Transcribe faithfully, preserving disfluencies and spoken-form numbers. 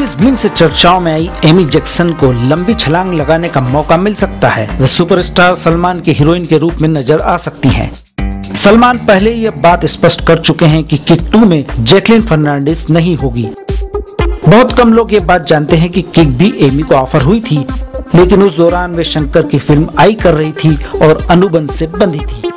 इस फिल्म से चर्चाओं में आई एमी जैक्सन को लंबी छलांग लगाने का मौका मिल सकता है। वे सुपरस्टार सलमान की हीरोइन के रूप में नजर आ सकती हैं। सलमान पहले ही यह बात स्पष्ट कर चुके हैं कि किक टू में जैकलीन फर्नांडिस नहीं होगी। बहुत कम लोग ये बात जानते हैं कि किक भी एमी को ऑफर हुई थी, लेकिन उस दौरान वे शंकर की फिल्म आई कर रही थी और अनुबंध से बंधी थी।